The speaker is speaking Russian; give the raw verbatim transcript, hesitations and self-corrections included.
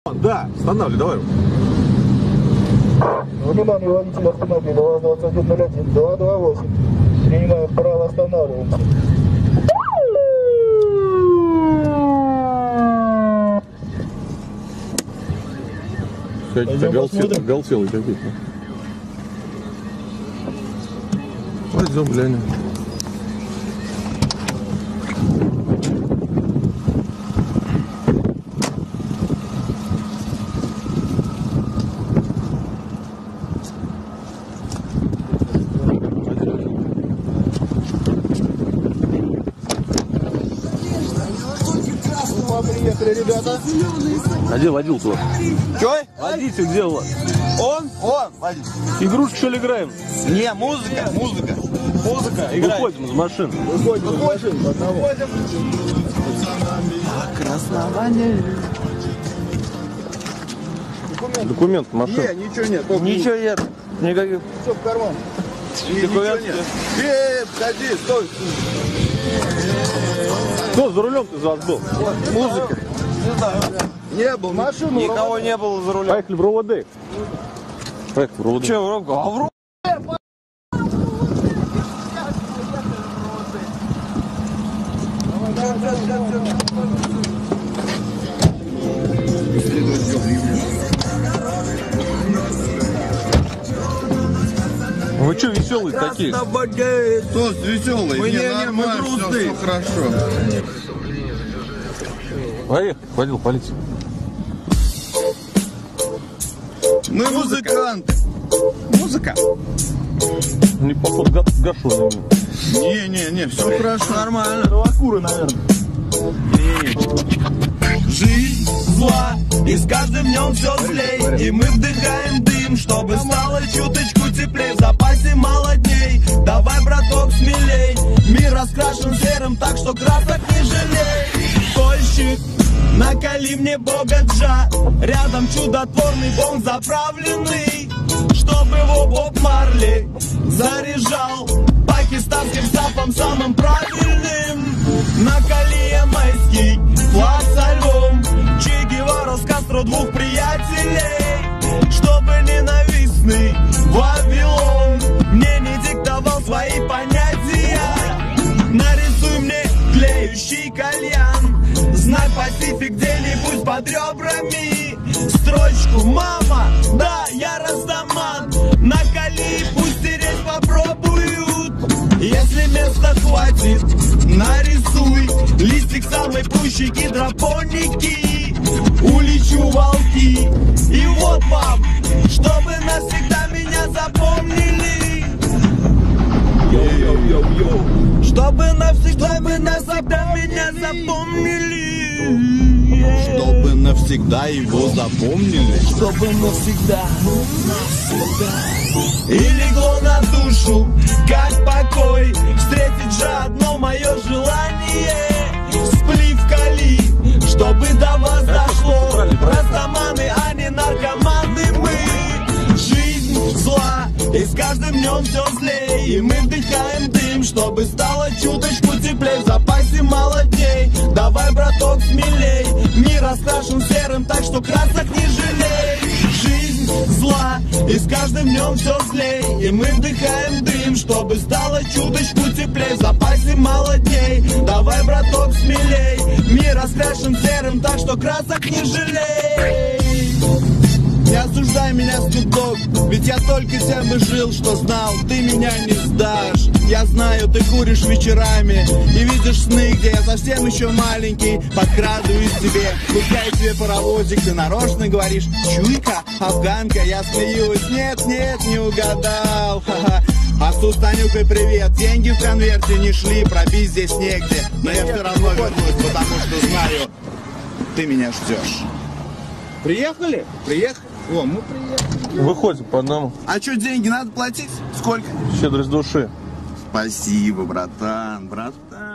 Да, останавливай, давай. Внимание, водитель автомобиля УАЗ двадцать один ноль один два два восемь. Принимаем право, останавливаемся. Оголтелый, оголтелый какой-то. Пойдем глянем. Приехали, ребята. А где водил твой? Чё? Водитель где у вас? Он? Он, водитель. Игрушки что ли играем? Не, музыка, музыка. Музыка, играет. Выходим из машины. Выходим из машины по одному. Основание. Документ. Документ машины. Не, ничего нет. Ничего нет. Никаких. Все в карман. Ничего нет. Э, подожди, стой. Кто за рулем ты за вас был? Вот, музыка. Не знаю. Не был. Машину. Никого не было за рулем. Поехали в РОВД. Поехали в РОВД. Че, в РОВД? А в РОВД? Вы что веселые такие? Кто веселый? Мы не, не, нормально, мы все, все хорошо. Поехали, водил полиция. Мы музыканты. Музыка. Не походу га гашеный. Не, не, не, все хорошо. Нормально. Кровокуры, наверное. Жизнь зла, и с каждым днем все злей. И мы вдыхаем дым, чтобы стало чуточку теплей. В запасе мало дней, давай, браток, смелей. Мир раскрашен серым, так что красок не жалей. Кольщик, накали мне богаджа. Рядом чудотворный бомб заправленный, чтобы его Боб Марли заряжал пакистанским сапом самым правильным. Накали ямайский флаг со львом, Че Гевара с Кастро, двух приятелей, чтобы ненавистный Вавилон мне не диктовал свои понятия. Нарисуй мне тлеющий кальян, знак Пасифик где-нибудь под ребрами. Строчку «Мама, да, я растаман». Накали, пусть тереть попробуют. Если места хватит, нарисуй листик самой пущей гидропоники. Улечу волки. И вот, мам, чтобы навсегда меня запомнили. Йоу-йоу-йоу-йоу. Чтобы навсегда, чтобы навсегда меня запомнили. Чтобы навсегда его запомнили. Чтобы навсегда, навсегда. И легло на душу, как покой. Встретить же одно мое желание. Сплив кали, чтобы до вас дошло. Растаманы, а не наркоманы мы. Жизнь зла, и с каждым днем все злей. И мы вдыхаем дым, чтобы стало чуточку теплей. В запасе мало дней, давай, браток, смелей. Мир раскрашен серым, так что красок не жалей. Жизнь зла, и с каждым днем все злей. И мы вдыхаем дым, чтобы стало чуточку теплей. В запасе мало дней, давай, браток, смелей. Мир раскрашен серым, так что красок не жалей. Не осуждай меня, Snoop Dogg, ведь я только тем и жил, что знал, ты меня не сдашь. Я знаю, ты куришь вечерами и видишь сны, где я совсем еще маленький. Подкрадываюсь тебе, пускай тебе паровозик, ты нарочно говоришь: чуйка, афганка, я смеюсь. Нет, нет, не угадал, ха-ха. Отцу с Танюкой привет, деньги в конверте не шли, пробить здесь негде. Но я все равно вернусь, потому что знаю, ты меня ждешь. Приехали? Приехали? О, мы приехали. Выходим по одному. А что, деньги надо платить? Сколько? Щедрость души. Спасибо, братан, братан.